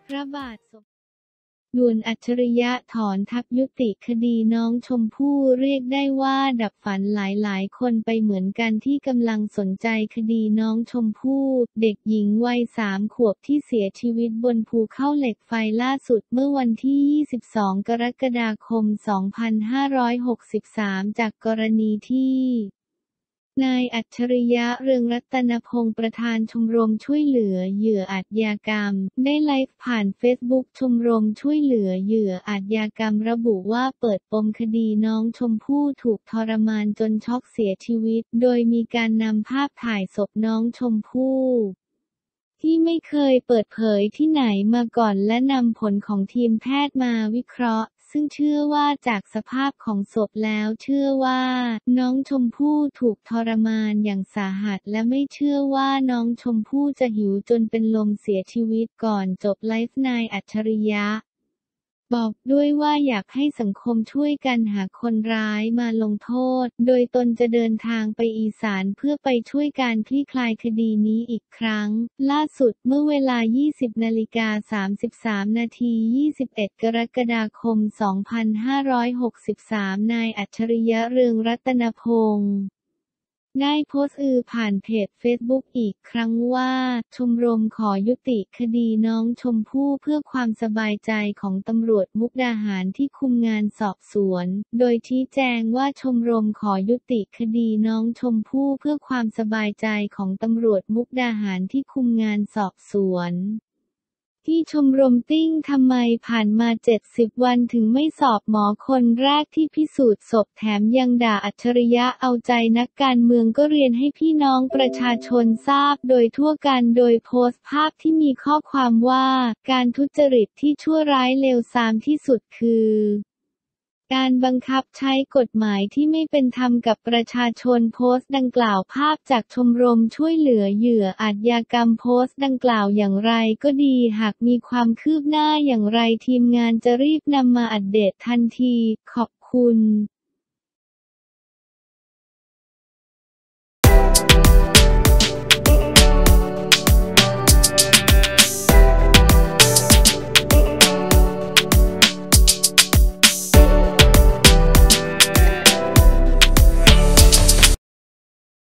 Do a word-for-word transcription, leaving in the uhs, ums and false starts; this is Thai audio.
พระบาทสมด่วนอัจฉริยะถอนทัพยุติคดีน้องชมพู่เรียกได้ว่าดับฝันหลายๆคนไปเหมือนกันที่กำลังสนใจคดีน้องชมพู่เด็กหญิงวัยสามขวบที่เสียชีวิตบนภูเขาเหล็กไฟล่าสุดเมื่อวันที่ยี่สิบสองกรกฎาคมสองพันห้าร้อยหกสิบสามจากกรณีที่นายอัจฉริยะเรืองรัตนพงศ์ประธานชมรมช่วยเหลือเหยื่ออาชญากรรมได้ไลฟ์ผ่านเฟซบุ๊กชมรมช่วยเหลือเหยื่ออาชญากรรมระบุว่าเปิดปมคดีน้องชมพู่ถูกทรมานจนช็อกเสียชีวิตโดยมีการนำภาพถ่ายศพน้องชมพู่ที่ไม่เคยเปิดเผยที่ไหนมาก่อนและนำผลของทีมแพทย์มาวิเคราะห์ซึ่งเชื่อว่าจากสภาพของศพแล้วเชื่อว่าน้องชมพู่ถูกทรมานอย่างสาหัสและไม่เชื่อว่าน้องชมพู่จะหิวจนเป็นลมเสียชีวิตก่อนจบไลฟ์นายอัจฉริยะบอกด้วยว่าอยากให้สังคมช่วยกันหาคนร้ายมาลงโทษโดยตนจะเดินทางไปอีสานเพื่อไปช่วยการคลี่คลายคดีนี้อีกครั้งล่าสุดเมื่อเวลา ยี่สิบนาฬิกาสามสิบสามนาทียี่สิบเอ็ดกรกฎาคมสองพันห้าร้อยหกสิบสามนายอัจฉริยะเรืองรัตนพงศ์ได้โพสต์อือผ่านเพจเฟซบุ๊กอีกครั้งว่าชมรมขอยุติคดีน้องชมพู่เพื่อความสบายใจของตำรวจมุกดาหารที่คุมงานสอบสวนโดยชี้แจงว่าชมรมขอยุติคดีน้องชมพู่เพื่อความสบายใจของตำรวจมุกดาหารที่คุมงานสอบสวนที่ชมรมติ้งทำไมผ่านมาเจ็ดสิบวันถึงไม่สอบหมอคนแรกที่พิสูจน์ศพแถมยังด่าอัจฉริยะเอาใจนักการเมืองก็เรียนให้พี่น้องประชาชนทราบโดยทั่วกันโดยโพสต์ภาพที่มีข้อความว่าการทุจริตที่ชั่วร้ายเลวทรามที่สุดคือการบังคับใช้กฎหมายที่ไม่เป็นธรรมกับประชาชนโพสต์ดังกล่าวภาพจากชมรมช่วยเหลือเหยื่ออาชญากรรมโพสต์ดังกล่าวอย่างไรก็ดีหากมีความคืบหน้าอย่างไรทีมงานจะรีบนำมาอัปเดตทันทีขอบคุณ